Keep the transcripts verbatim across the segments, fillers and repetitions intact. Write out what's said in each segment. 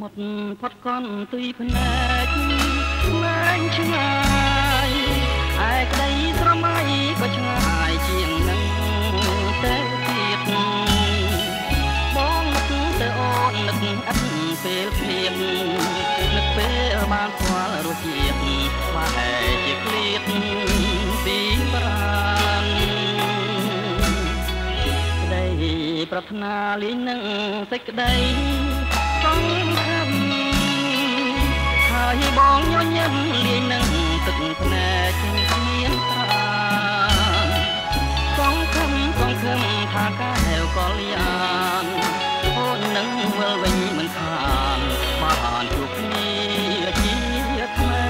một thoát con tùy phần nách nách chưa ai ai cái đây sao mai có chưa ai chuyện nâng tê tiệt bóng nực tê ôn nực ắt phê phê nực phê ban qua rồi chiết và hè chiết liệt tí bàn đâyปรารถนาลีនឹងសេចក្តីសង្ឃឹមហើយបងញញឹមលាយនឹងទឹកភ្នែកគ្មានត្រាសង្ឃឹមសង្ឃឹមថាកែវកលយានអូននឹងវិលវិញមិនខានបានជួបគ្នាជាថ្មី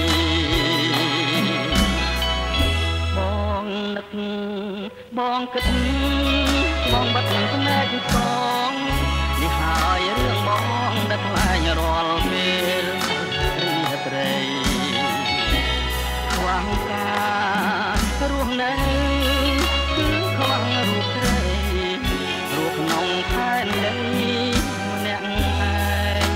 បងនឹកបងគិតបងបាត់ភ្នែកសងនេះហើយរឿងបងដែលខ្លាញ់រាល់ពេលរីត្រីខ្វះការរស់នៅគឺខ្វះរូបត្រីរូបក្នុងខែនៃម្នាក់ឯង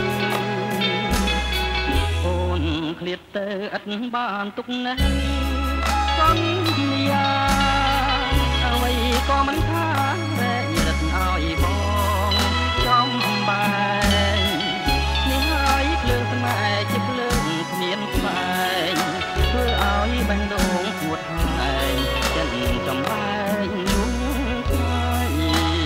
អូនឃ្លាតទៅឥតបានទុកនៅសន្យាអ្វីក៏មិនថាតែរត់ឲ្យបងចំបែងនេះហើយភ្លើងស្នេហ៍ជាភ្លើងគ្មានស្វែងធ្វើឲ្យបេះដូងពួតហើយចិត្តចំបែងនោះស្អើយ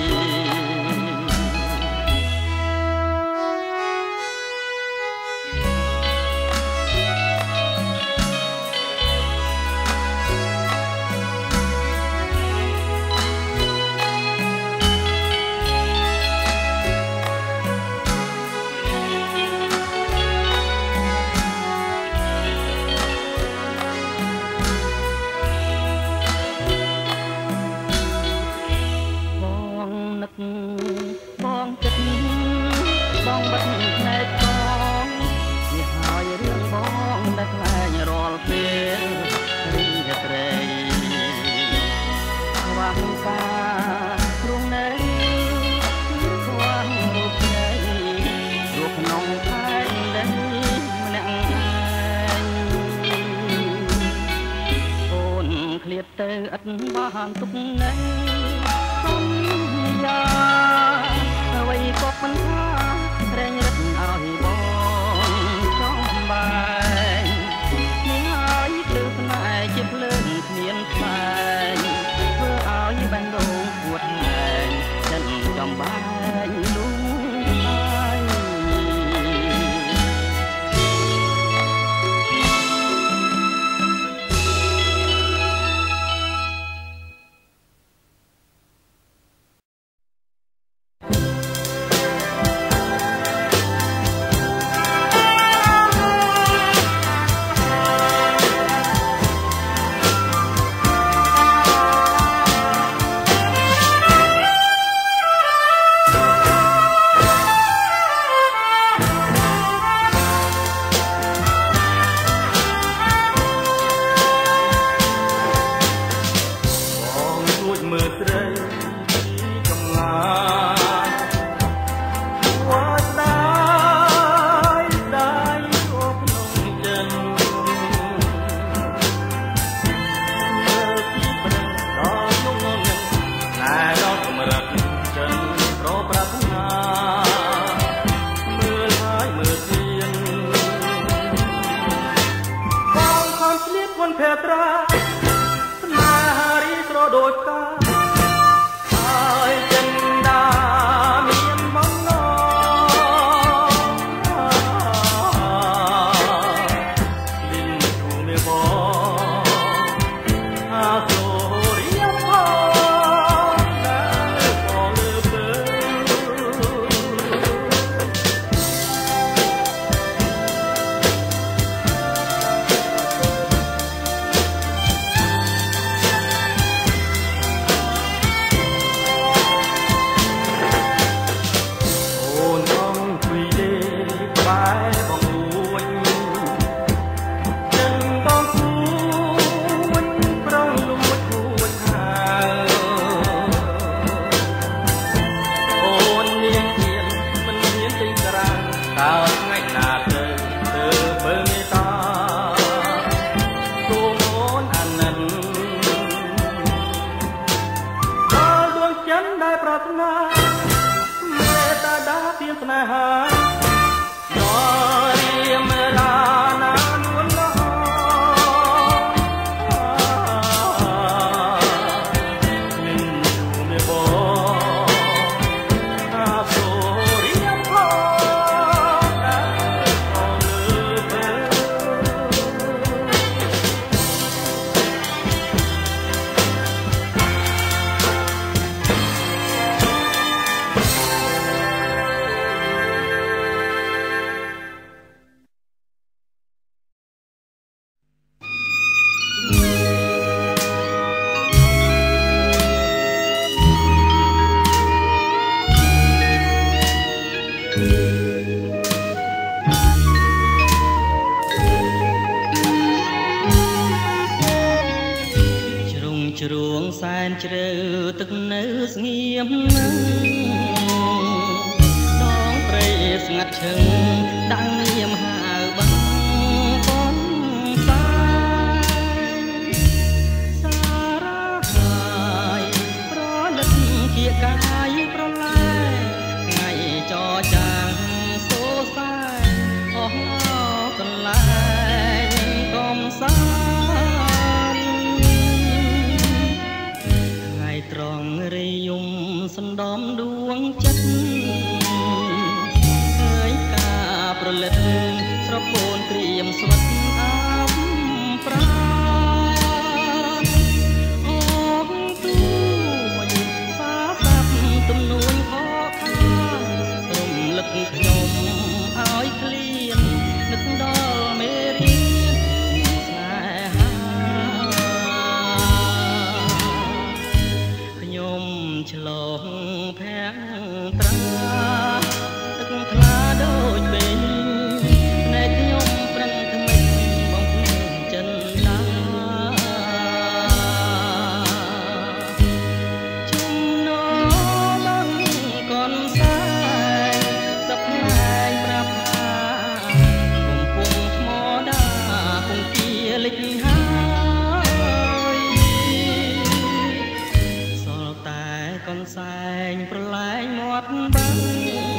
បងចិត្តបងបាត់ភ្នែកបងនេះហើយរឿងបងដែលខ្លាញ់រាល់ពេលរីត្រីខ្វះការរងនៅខ្វះរូបត្រីរូបក្នុងខែដីម្នាក់ឯងអូនឃ្លាតទៅឥតបានទុកនៅសន្យាអ្វីក៏មិនថាត្រែងរត់ឲ្យបងចំបែងនេះហើយគឺស្នេហ៍ជាភ្លើងគ្មានស្បែងធ្វើឲ្យបេះដូងពួតហើយចិត្តចំបែងលូហើយប្រាថ្នាមេត្តាដាពីស្នេហាដល់រៀមរាណានួនលោមិនមិនបងអាសូរីយំផងដែរអងលើពេលជ្រួងសែនជ្រៅទឹកនៅស្ងៀមនឹងដងព្រៃស្ងាត់ឈឹងដាំងញៀមហៅបងបងសាយសារ៉ាហើយប្រលឹកគៀកកាយប្រឡាយថ្ងៃចរចាងសូសាយអស់កន្លែងកំសាត្រង់រីយំសណ្ដំដួងចិត្តឃើញការប្រលិតស្រពូនព្រាមស្វិតអាប់ប្រាអូនទួយសាសាប់ទំនួញខកខានរំលឹកខ្ញុំឲ្យក្លៀននឹកដល់មេរៀនស្នេហាឆ្លងភាំងត្រាទឹកថ្លាដូចបេងភ្នែកខ្ញុំប្រឹងថ្មិចបំភ្លេចចិនដាជំនោបងកនសែងសប្លែងប្រាប់ថាកំពុងថ្មដាគង្គាលិចហើយសល់តែកនសែងប្រឡែងមាត់បាំង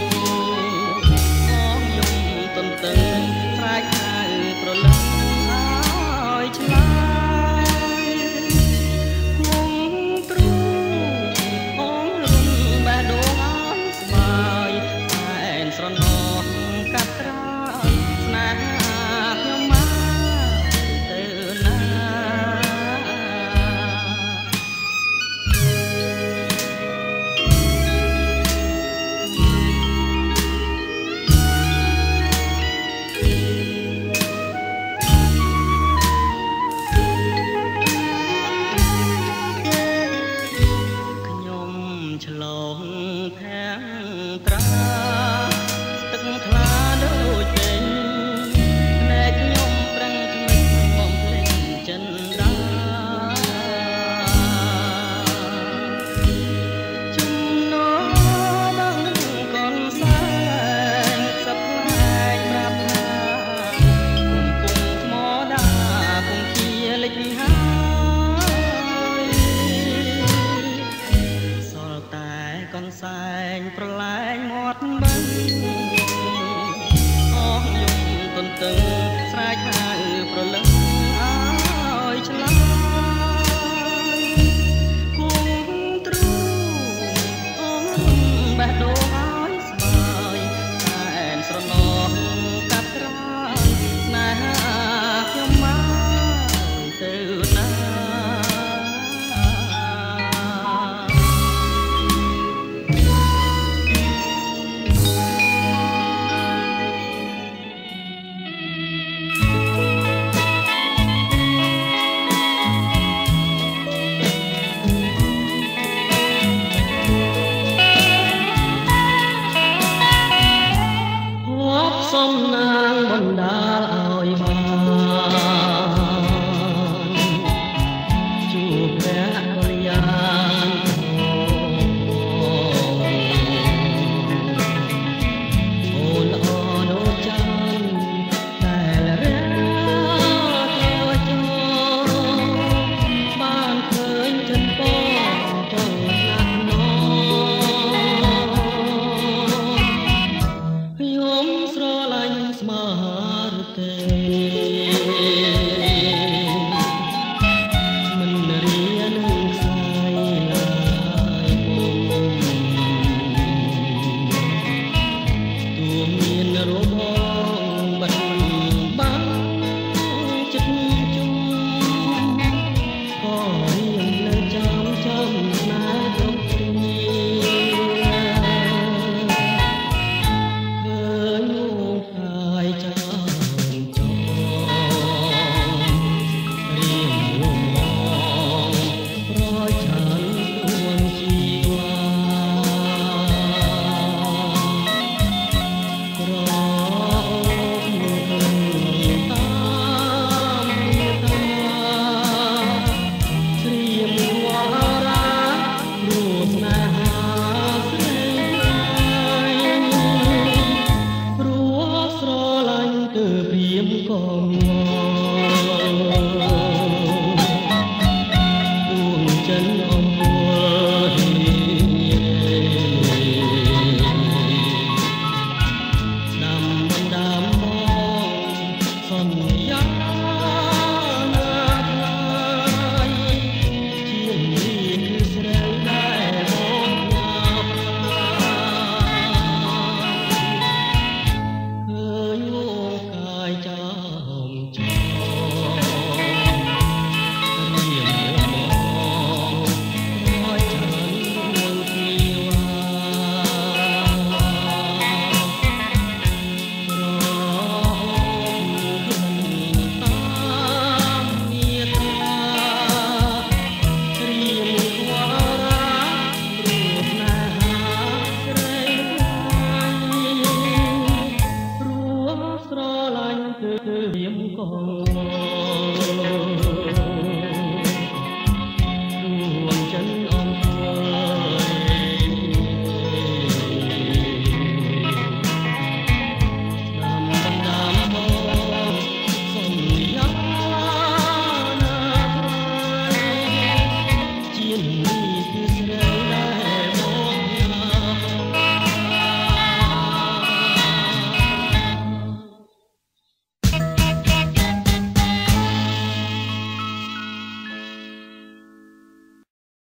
ងយំទន្ទឹងស្រែកហៅប្រលឹងឲ្យឆ្លើយគង់ទ្រូងអងរុំបែដងឲ្យស្បើយសែនស្រណោះកាត់ត្រាយស្នេហាខ្ញុំមកទៅណាឆ្លងភាំងត្រាទឹកថ្លាដូចពេញភ្នែកខ្ញុំប្រឹងថ្មិចបំភ្លេចចិនដាជំនោបងកនសែងសប្លែងប្រាប់ថាកំពុងថ្មដាគង្គាលិចហើយសល់តែកនសែងប្រឡែងមាត់បឹងអស់យំទន្ទឹង